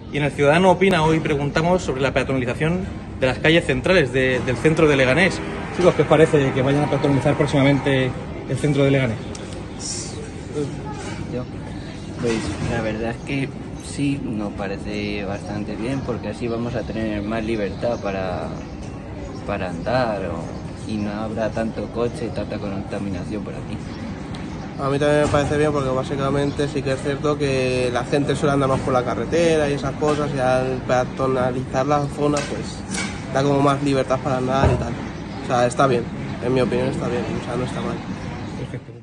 Y en El Ciudadano Opina hoy preguntamos sobre la peatonalización de las calles centrales del centro de Leganés. Chicos, ¿qué os parece que vayan a peatonalizar próximamente el centro de Leganés? Pues la verdad es que sí, nos parece bastante bien, porque así vamos a tener más libertad para andar y no habrá tanto coche y tanta contaminación por aquí. A mí también me parece bien, porque básicamente sí que es cierto que la gente suele andar más por la carretera y esas cosas, y al peatonalizar la zona pues da como más libertad para andar y tal. O sea, está bien, en mi opinión está bien, o sea, no está mal. Perfecto.